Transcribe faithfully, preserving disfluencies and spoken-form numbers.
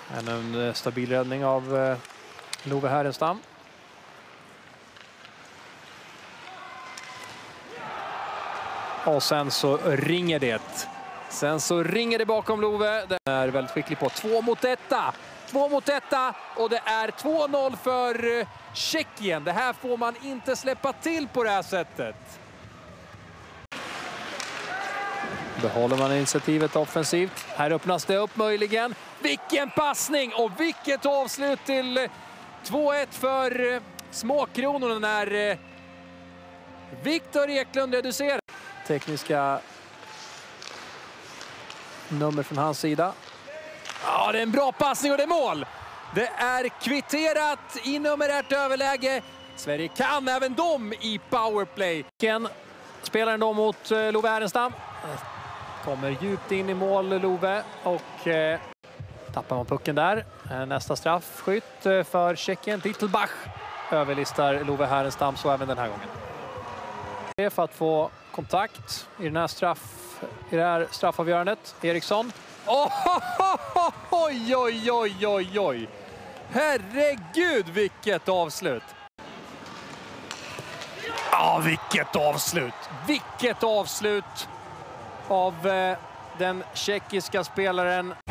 En, en stabil räddning av eh, Love Härenstam. Och sen så ringer det. Sen så ringer det bakom Love. Den är väldigt skicklig på två mot etta. Två mot etta och det är två noll för Tjeckien. Det här får man inte släppa till på det här sättet. Behåller man initiativet offensivt. Här öppnas det upp möjligen. Vilken passning och vilket avslut till två ett för Småkronorna när Viktor Eklund reducerar. Tekniska nummer från hans sida. Ja, det är en bra passning och det är mål. Det är kvitterat i numerärt överläge. Sverige kan även de i powerplay. Spelaren då mot Love Härenstam. Kommer djupt in i mål Love och eh, tappar man pucken där. Nästa straffskytt för Tjeckien. Titelbach överlistar Love Härenstam så även den här gången. Det är för att få kontakt i den här straff i det här straffavgörandet. Eriksson. Oh, oj, oj, oj, oj, oj. Herregud, vilket avslut. Ja, vilket avslut. Vilket avslut av eh, den tjeckiska spelaren.